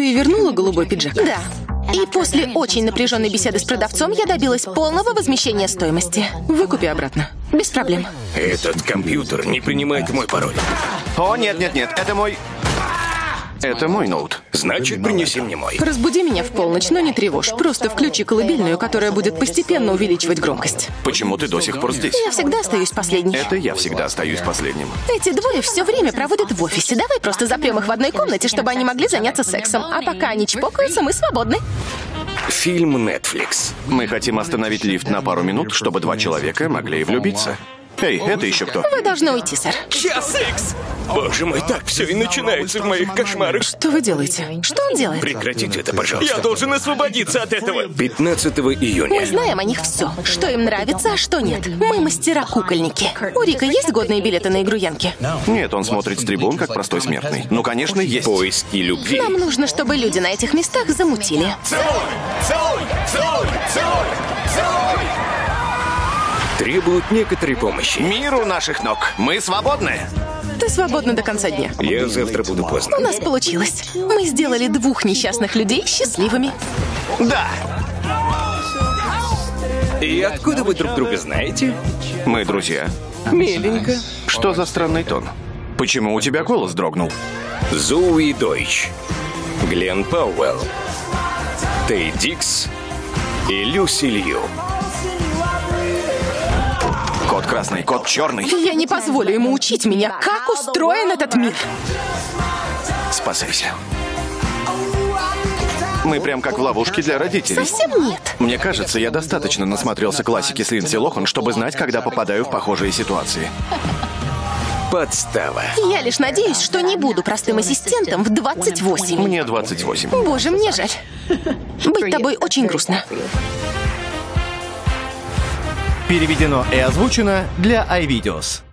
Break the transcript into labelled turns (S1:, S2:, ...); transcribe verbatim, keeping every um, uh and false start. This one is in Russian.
S1: Ты вернула голубой пиджак?
S2: Да. И после очень напряженной беседы с продавцом я добилась полного возмещения стоимости.
S1: Выкупи обратно.
S2: Без проблем.
S3: Этот компьютер не принимает мой пароль.
S4: О, нет-нет-нет, это мой... Это мой ноут.
S3: Значит, принеси мне мой.
S1: Разбуди меня в полночь, но не тревожь. Просто включи колыбельную, которая будет постепенно увеличивать громкость.
S4: Почему ты до сих пор здесь?
S2: Я всегда остаюсь последней.
S4: Это я всегда остаюсь последним.
S2: Эти двое все время проводят в офисе. Давай просто запрем их в одной комнате, чтобы они могли заняться сексом. А пока они чпокаются, мы свободны.
S3: Фильм Netflix.
S4: Мы хотим остановить лифт на пару минут, чтобы два человека могли влюбиться. Эй, это еще кто?
S2: Вы должны уйти, сэр.
S3: Час икс! Боже мой, так все и начинается в моих кошмарах.
S1: Что вы делаете?
S2: Что он делает?
S3: Прекратите это, пожалуйста.
S5: Я должен освободиться от этого.
S3: пятнадцатого июня.
S2: Мы знаем о них все. Что им нравится, а что нет. Мы мастера-кукольники. У Рика есть годные билеты на игру Янки?
S4: Нет, он смотрит с трибун, как простой смертный. Ну, конечно, есть.
S3: Поиски любви.
S2: Нам нужно, чтобы люди на этих местах замутили.
S5: Целуй! Целуй! Целуй! Целуй! Целуй!
S3: Требуют некоторой помощи.
S4: Мир у наших ног. Мы свободны.
S1: Ты свободна до конца дня.
S3: Я завтра буду
S2: У
S3: поздно.
S2: нас получилось. Мы сделали двух несчастных людей счастливыми.
S4: Да.
S3: И откуда вы друг друга знаете?
S4: Мы друзья.
S3: Миленько.
S4: Что за странный тон? Почему у тебя голос дрогнул?
S3: Зоуи Дойч, Глен Пауэлл, Тей Дикс и Люси Лью.
S4: Кот красный, кот черный.
S2: Я не позволю ему учить меня, как устроен этот мир.
S4: Спасайся. Мы прям как в ловушке для родителей.
S2: Совсем нет.
S4: Мне кажется, я достаточно насмотрелся классики с Линдси Лохан, чтобы знать, когда попадаю в похожие ситуации.
S3: Подстава.
S2: Я лишь надеюсь, что не буду простым ассистентом в двадцать восемь.
S4: Мне двадцать восемь.
S2: Боже, мне жаль. Быть тобой очень грустно.
S6: Переведено и озвучено для iVideos.